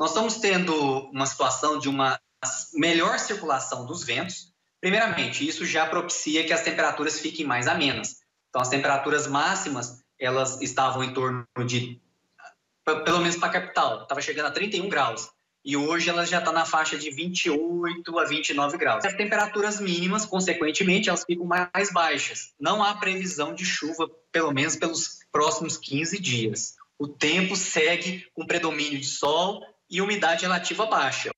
Nós estamos tendo uma situação de uma melhor circulação dos ventos. Primeiramente, isso já propicia que as temperaturas fiquem mais amenas. Então, as temperaturas máximas, elas estavam em torno de, pelo menos para a capital, estava chegando a 31 graus. E hoje ela já está na faixa de 28 a 29 graus. As temperaturas mínimas, consequentemente, elas ficam mais baixas. Não há previsão de chuva, pelo menos pelos próximos 15 dias. O tempo segue com predomínio de sol e umidade relativa baixa.